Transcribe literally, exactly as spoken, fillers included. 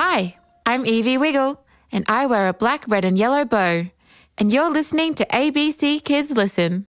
Hi, I'm Evie Wiggle, and I wear a black, red and yellow bow. And you're listening to A B C Kids Listen.